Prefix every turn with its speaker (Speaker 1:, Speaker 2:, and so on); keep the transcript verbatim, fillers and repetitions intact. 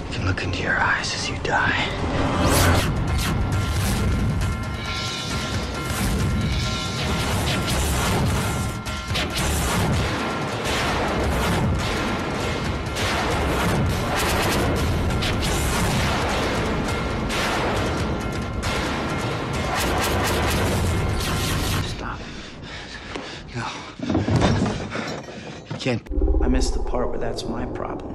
Speaker 1: I can look into your eyes as you die. Stop. No. You can't.
Speaker 2: I missed the part where that's my problem.